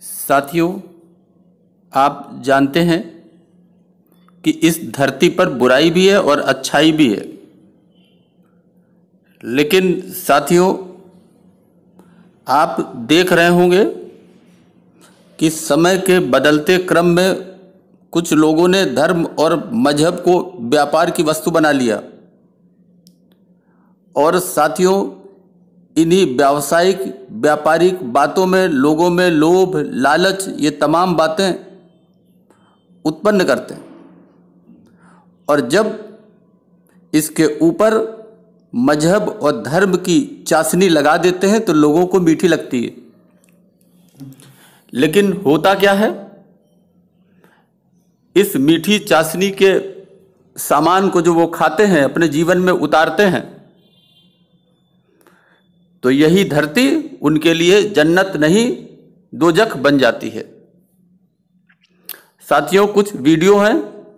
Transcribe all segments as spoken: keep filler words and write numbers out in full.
ساتھیوں، آپ جانتے ہیں کہ اس دھرتی پر برائی بھی ہے اور اچھائی بھی ہے، لیکن ساتھیوں آپ دیکھ رہے ہوں گے کہ سمے کے بدلتے کرم میں کچھ لوگوں نے دھرم اور مذہب کو بیاپار کی وستو بنا لیا، اور ساتھیوں انہی بیوسائک بیاپارک باتوں میں لوگوں میں لوبھ، لالچ، یہ تمام باتیں اتپن کرتے ہیں، اور جب اس کے اوپر مذہب اور دھرم کی چاشنی لگا دیتے ہیں تو لوگوں کو میٹھی لگتی ہے، لیکن ہوتا کیا ہے؟ اس میٹھی چاشنی کے سامان کو جو وہ کھاتے ہیں، اپنے جیون میں اتارتے ہیں، تو یہی دھرتی ان کے لیے جنت نہیں دوزخ بن جاتی ہے۔ ساتھیوں کچھ ویڈیو ہیں،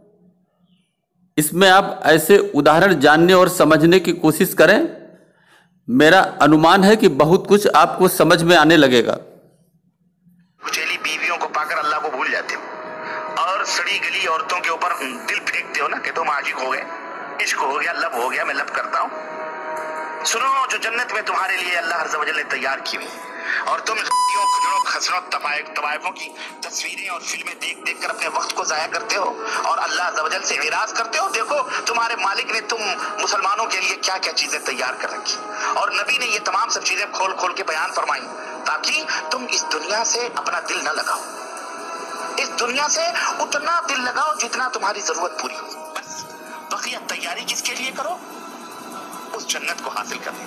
اس میں آپ ایسے اداہرن جاننے اور سمجھنے کی کوشش کریں، میرا انومان ہے کہ بہت کچھ آپ کو سمجھ میں آنے لگے گا۔ کچیلی بیویوں کو پا کر اللہ کو بھول جاتے ہو، اور سڑی گلی عورتوں کے اوپر دل پھینکتے ہو نا کہ تم عاشق ہو گئے، عشق ہو گیا، لب ہو گیا، میں لب کرتا ہوں۔ سنو، جو جنت میں تمہارے لیے اللہ عز و جل نے تیار کی ہوئی، اور تم خسروں طوائفوں کی تصویریں اور فلمیں دیکھ دیکھ کر اپنے وقت کو ضائع کرتے ہو اور اللہ عز و جل سے اعراض کرتے ہو۔ دیکھو تمہارے مالک نے تم مسلمانوں کے لیے کیا کیا چیزیں تیار کر رکھی، اور نبی نے یہ تمام سب چیزیں کھول کھول کے بیان فرمائی تاکہ تم اس دنیا سے اپنا دل نہ لگاؤ، اس دنیا سے اتنا دل لگاؤ جتنا تمہاری ضرورت پوری ہو، بس بقیہ تیاری کس کے لیے کرو؟ اس جنت کو حاصل کرنے۔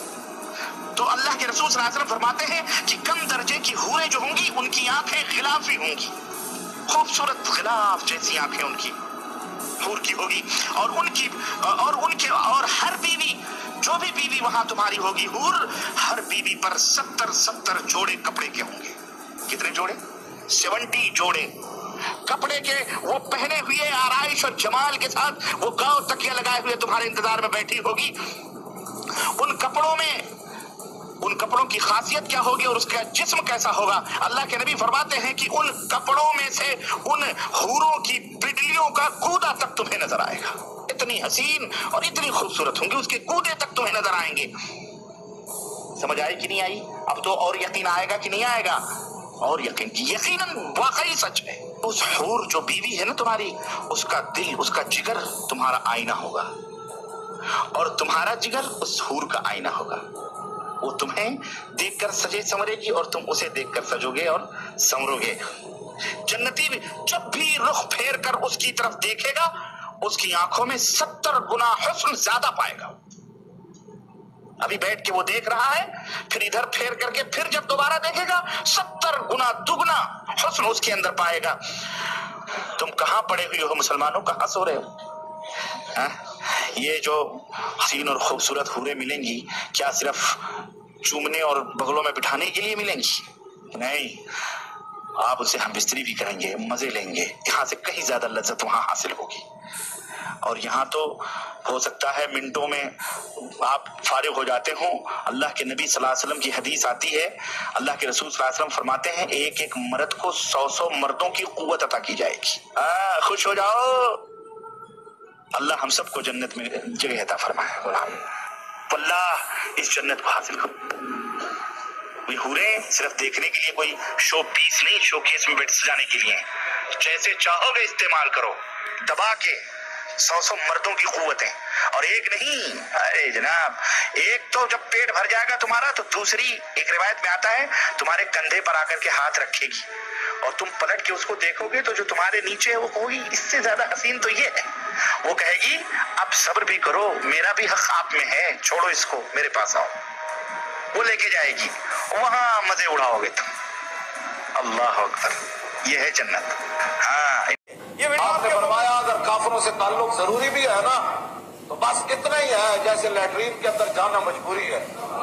تو اللہ کے رسول صلی اللہ علیہ وسلم فرماتے ہیں کہ کم درجے کی حوریں جو ہوں گی ان کی آنکھیں غلافی ہوں گی، خوبصورت غلاف جیسی آنکھیں ان کی حور کی ہوگی، اور ان کی اور ان کے اور ہر بیوی، جو بھی بیوی وہاں تمہاری ہوگی حور، ہر بیوی پر ستر ستر جوڑے کپڑے کے ہوں گے۔ کتنے جوڑے؟ سیونٹی جوڑے کپڑے کے، وہ پہنے ہوئے آرائش اور جمال کے ساتھ وہ گاؤں تکیہ لگائے ہوئے تمہارے انتظار میں بیٹھی ہوگی۔ ان کپڑوں میں ان کپڑوں کی خاصیت کیا ہوگی اور اس کا جسم کیسا ہوگا؟ اللہ کے نبی فرماتے ہیں کہ ان کپڑوں میں سے ان حوروں کی پڈلیوں کا گودا تک تمہیں نظر آئے گا، اتنی حسین اور اتنی خوبصورت ہوں گی، اس کے گودے تک تمہیں نظر آئیں گے۔ سمجھ آئی کہ نہیں آئی؟ اب تو اور یقین آئے گا کہ نہیں آئے گا؟ اور یقین کی یقیناً واقعی سچ ہے۔ اس حور جو بیوی ہے نا تمہاری، اس کا دل، اس کا جگر تمہارا آئینہ ہوگا، اور تمہارا جگر اس حور کا آئینہ ہوگا۔ وہ تمہیں دیکھ کر سجے سمرے گی اور تم اسے دیکھ کر سجو گے اور سمرو گے۔ جنتی جب بھی رخ پھیر کر اس کی طرف دیکھے گا، اس کی آنکھوں میں ستر گنا حسن زیادہ پائے گا۔ ابھی بیٹھ کے وہ دیکھ رہا ہے، پھر ادھر پھیر کر کے پھر جب دوبارہ دیکھے گا، ستر گنا دگنا حسن اس کے اندر پائے گا۔ تم کہاں پڑے ہوئے ہو مسلمانوں، کہاں سو رہے ہو؟ یہ جو حسین اور خوبصورت حوریں ملیں گی، کیا صرف چومنے اور بغلوں میں بٹھانے کے لیے ملیں گی؟ نہیں، آپ اسے ہم بستری بھی کریں گے، مزے لیں گے، یہاں سے کہیں زیادہ لذت وہاں حاصل ہوگی۔ اور یہاں تو ہو سکتا ہے منٹوں میں آپ فارغ ہو جاتے ہوں۔ اللہ کے نبی صلی اللہ علیہ وسلم کی حدیث آتی ہے، اللہ کے رسول صلی اللہ علیہ وسلم فرماتے ہیں ایک ایک مرد کو سو سو مردوں کی قوت عطا کی جائے گی۔ آہ خوش ہو جاؤ، اللہ ہم سب کو جنت میں جگہ عطا فرمائے۔ اللہ اس جنت کو حاصل کرو۔ کوئی حوریں صرف دیکھنے کے لیے، کوئی شو پیس نہیں، شو کیس میں بیٹھ سجانے کے لیے، جیسے چاہو گے استعمال کرو، دبا کے سو سو مردوں کی قوتیں، اور ایک نہیں، ارے جناب ایک تو جب پیٹ بھر جائے گا تمہارا تو دوسری ایک روایت میں آتا ہے تمہارے کندھے پر آ کر کے ہاتھ رکھے گی، اور تم پلٹ کے اس کو دیکھو گے تو جو تمہارے نیچے ہے وہ کہوگی اس سے زیادہ حسین تو یہ ہے۔ وہ کہے گی اب صبر بھی کرو، میرا بھی حق آپ میں ہے، چھوڑو اس کو، میرے پاس آؤ۔ وہ لے کے جائے گی، وہاں مزے اڑاؤ گے تم۔ اللہ اکبر، یہ ہے جنت۔ ہاں آپ نے فرمایا اگر کافروں سے تعلق ضروری بھی ہے نا تو بس اتنا ہی ہے جیسے لیٹرین کے اندر جانا مجبوری ہے۔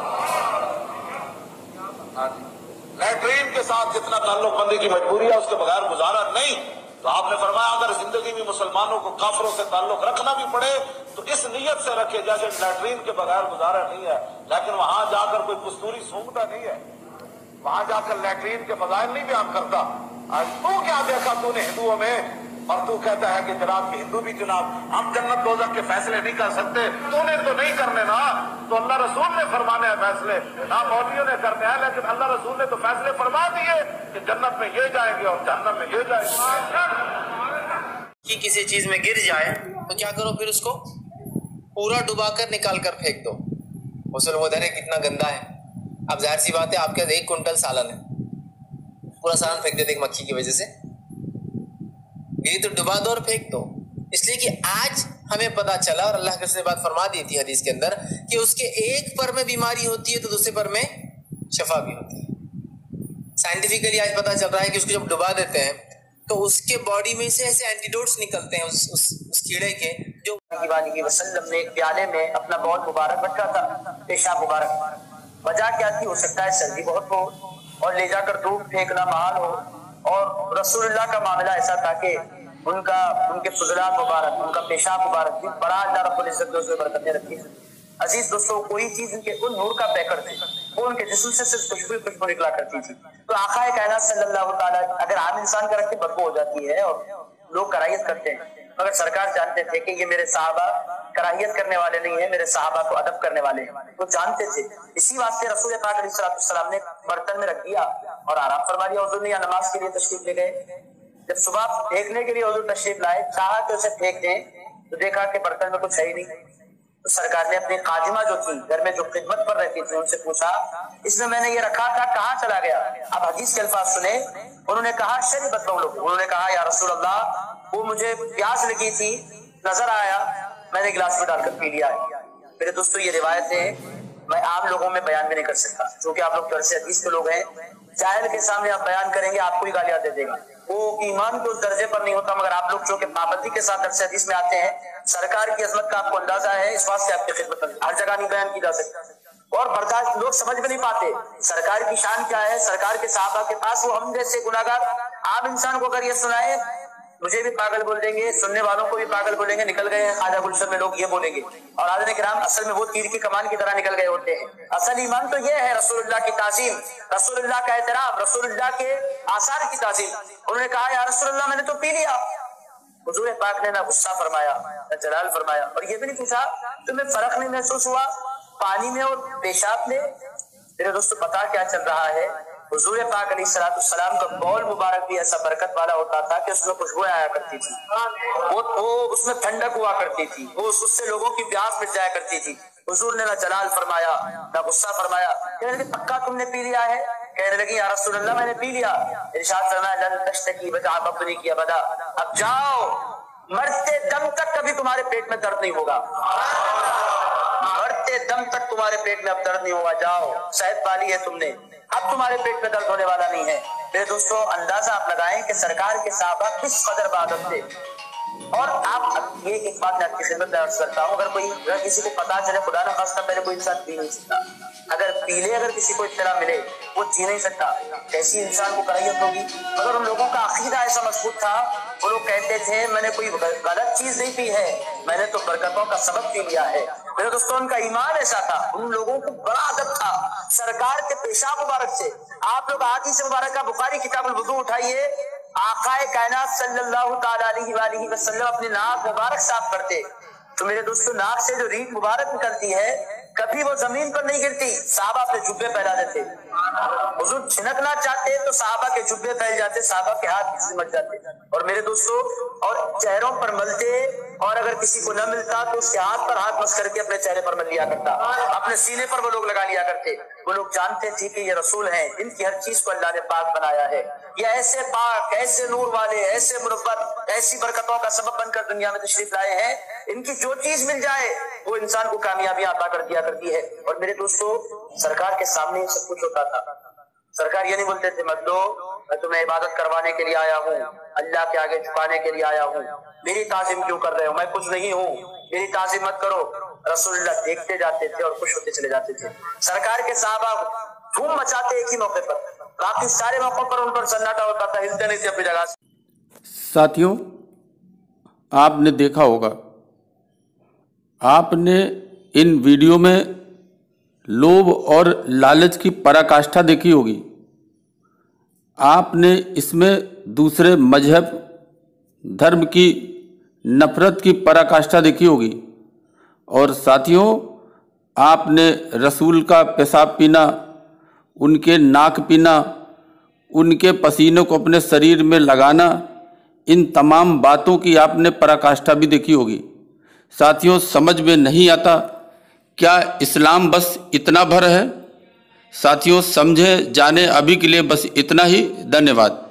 لیٹرین کے ساتھ جتنا تعلق بندی کی مجبوری ہے اس کے بغیر گزارا نہیں۔ تو آپ نے فرمایا اگر زندگی میں مسلمانوں کو کافروں سے تعلق رکھنا بھی پڑے تو اس نیت سے رکھے جیسے لیٹرین کے بغیر گزارا نہیں ہے، لیکن وہاں جا کر کوئی کستوری سونگتا نہیں ہے، वहां जाकर लैट्रीन के फजाइल नहीं बयान करता। आज तू क्या देखा तूने हिंदुओं में, और तू कहता है कि जनाब के हिंदू भी जनाब हम जन्नत दोज़ख के फैसले नहीं कर सकते। तूने तो नहीं करने ना, तो अल्लाह रसूल ने फरमाने हैं फैसले, ना मौलवियों ने करने हैं, लेकिन अल्लाह रसूल ने तो फैसले फरमा दिए कि जन्नत में ये जाएंगे और जहन्नम में ये जाएंगे। कि किसी चीज में गिर जाए तो क्या करो, फिर उसको पूरा डुबा कर निकाल कर फेंक दो। उसल वो दरे कितना गंदा है। अब जाहिर सी बात है आपके एक कुंटल सालन है, पूरा सालन फेंक देते एक मक्खी की वजह से, ये तो डुबा दो और फेंक दो। इसलिए कि आज हमें पता चला और अल्लाह के रसूल ने बात फरमा दी थी हदीस के अंदर कि उसके एक पर में बीमारी होती है तो दूसरे पर में शफा भी होती है। साइंटिफिकली आज पता चल रहा है कि उसको जब डुबा देते हैं तो उसके बॉडी में से ऐसे एंटीडोट्स निकलते हैं उस उस, उस कीड़े के, जो की वसल्लम ने एक प्याले में अपना बौल मुबारक रखा था, पेशाब मुबारक। वजह क्या थी? हो सकता है सर्दी बहुत हो और ले जाकर धूप फेंकना महाल हो, और रसूलुल्लाह का मामला ऐसा था कि उनका उनके फुजलात मुबारक, उनका पेशाब मुबारक भी बड़ा अल्लाह रब्बुल इज्जत ने उसमें बरकतें रखी थी। अजीज दोस्तों, कोई चीज उनके उन नूर का पैकर थे, वो उनके जिस्म से सिर्फ खुशबू खुशबू निकला करती थी। तो आकाए कायनात सल्लल्लाहु ताला, अगर आम इंसान का रखते बदबू हो जाती है और लोग कराहियत करते हैं, मगर सरकार जानते थे कि ये मेरे साहबा कराहियत करने वाले नहीं है, मेरे साहबा को अदब करने वाले हैं, वो जानते थे। इसी वास्ते रसूल पाक अलैहिस्सलाम ने बर्तन में रख दिया और आराम फरमा दिया। हुजूर ने या नमाज के लिए तशरीफ ले गए, जब सुबह फेंकने के लिए हुजूर तशरीफ लाए, चाहा कि उसे फेंक दें तो देखा कि बर्तन में कुछ है ही नहीं। तो सरकार ने अपनी काजिमा जो थी घर में जो खिदमत पर रहती थी उनसे पूछा, इसमें मैंने ये रखा था कहाँ चला गया? अब हदीस के अल्फाज सुने, उन्होंने कहा शरी बतलाओ लोग। उन्होंने कहा या रसूल अल्लाह, वो मुझे प्यास लगी थी, नजर आया, मैंने गिलास में डालकर पी लिया है। मेरे दोस्तों, ये रिवायतें मैं आम लोगों में बयान भी नहीं कर सकता, क्योंकि आप लोग दरसे हदीस के लोग हैं। जाहिल के सामने आप बयान करेंगे, आपको ही गालियां दे देगा, वो ईमान के उस दर्जे पर नहीं होता। मगर आप लोग जो कि पाबंदी के साथ दरसे हदीस में आते हैं, सरकार की अजमत का आपको अंदाजा है, इस बात से आपकी खिदमत हर जगह नहीं बयान की जा सकती और बर्दाश्त लोग समझ में नहीं पाते। सरकार की शान क्या है, सरकार के साहबा के पास, वो हम जैसे गुनाहगार आम इंसान को अगर ये सुनाए, मुझे भी पागल बोल देंगे, सुनने वालों को भी पागल बोलेंगे। निकल गए हैं ख्वाजा गुलशन में लोग ये बोलेंगे, और आदमी किराम असल में वो तीर की कमान की तरह निकल गए होते हैं। असल ईमान तो ये है रसूलुल्लाह की ताज़ीम, रसूलुल्लाह का एहतराम, रसूलुल्लाह के आसार की ताज़ीम। उन्होंने कहा या रसूलुल्लाह मैंने तो पी लिया। हुजूर पाक ने ना गुस्सा फरमाया ना जलाल फरमाया, और ये भी नहीं पूछा तुम्हें फर्क नहीं महसूस हुआ पानी में और पेशाब में? मेरे दोस्तों, पता क्या चल रहा है, हुजूर पाक अलैहिस्सलाम का बौल मुबारक भी ऐसा बरकत वाला होता था कि उसमें खुशबू आया करती थी, वो, वो उसमें ठंडक हुआ करती थी, वो उससे लोगों की प्यास मिट जाया करती थी। हुजूर ने ना जलाल फरमाया ना गुस्सा फरमाया। कहने लगे पक्का तुमने पी लिया है? कहने लगी या रसूल अल्लाह मैंने पी लिया। इरशाद फरमाया लन तश्तकी बजा बकरी की अबदा, अब जाओ, मरते दम तक कभी तुम्हारे पेट में दर्द नहीं होगा, मरते दम तक तुम्हारे पेट में अब दर्द नहीं होगा, जाओ, शायद पाली है तुमने, अब तुम्हारे पेट में दर्द होने वाला नहीं है। मेरे दोस्तों, अंदाजा आप लगाएं कि सरकार के साहबा किस कदर बादत थे। और आप ये एक बात मैं आपकी खिदमत में अर्ज करता हूँ, अगर कोई अगर किसी को पता चले, खुदा ना खास्ता पहले कोई इंसान पी नहीं सकता, अगर पीले अगर किसी को इत्तला मिले वो जी नहीं सकता, कैसी इंसान को कराहियत होगी। मगर उन लोगों का अकीदा ऐसा मजबूत था, वो लोग कहते थे मैंने कोई गलत चीज नहीं पी है, मैंने तो बरकतों का सबब पी लिया है। मेरे दोस्तों, उनका ईमान ऐसा था, उन लोगों को बड़ा अदब था सरकार के पेशाब मुबारक से। आप लोग हदीस मुबारक का बुखारी किताबुल वुदू उठाइए, आकाए कायनात सल्लल्लाहु ताला अलैहि वसल्लम अपनी नाक मुबारक साफ करते, तो मेरे दोस्तों नाक से जो रीत मुबारक निकलती है कभी वो जमीन पर नहीं गिरती, साहबा अपने जुब्बे फैला देते। हुजूर छिनकना चाहते तो साहबा के जुब्बे फैल जाते, साहबा के हाथ सिमट जाते। और मेरे दोस्तों, और चेहरों पर मलते, और अगर किसी को न मिलता तो उसके हाथ पर हाथ मस करके अपने चेहरे पर मल लिया करता, अपने सीने पर वो लोग लगा लिया करते। वो लोग जानते थे कि ये रसूल हैं, इनकी हर चीज को अल्लाह ने पाक बनाया है, ये ऐसे पाक, ऐसे नूर वाले, ऐसे मुरब्बत, ऐसी बरकतों का सबब बनकर दुनिया में तशरीफ लाए हैं, इनकी जो चीज मिल जाए वो इंसान को कामयाबियां अता कर दिया करती है। और मेरे दोस्तों, सरकार के सामने ही सब कुछ होता था। सरकार ये नहीं बोलते थे मत दो, मैं तुम्हें इबादत करवाने के लिए आया हूँ, अल्लाह के आगे झुकाने के लिए आया हूँ, मेरी ताज़ीम क्यों कर रहे हो, मैं कुछ नहीं हूँ, मेरी ताज़ीम मत करो। रसूलुल्लाह देखते जाते थे और खुश होते चले जाते थे। सरकार के साहबा धूम मचाते एक ही मौके पर, बाकी सारे मौकों पर उन पर सन्नाटा होता था, हिलते नहीं थे अपनी जगह से। साथियों, आपने देखा होगा, आपने इन वीडियो में लोभ और लालच की पराकाष्ठा देखी होगी آپ نے اس میں دوسرے مذہب دھرم کی نفرت کی پراکاشٹھا دیکھی ہوگی۔ اور ساتھیوں، آپ نے رسول کا پیشاب پینا، ان کے ناک پینا، ان کے پسینے کو اپنے شریر میں لگانا، ان تمام باتوں کی آپ نے پراکاشٹھا بھی دیکھی ہوگی۔ ساتھیوں، سمجھ میں نہیں آتا کیا اسلام بس اتنا بھر ہے؟ ساتھیوں، سمجھے جانے ابھی کے لیے بس اتنا ہی۔ دھنیہ واد۔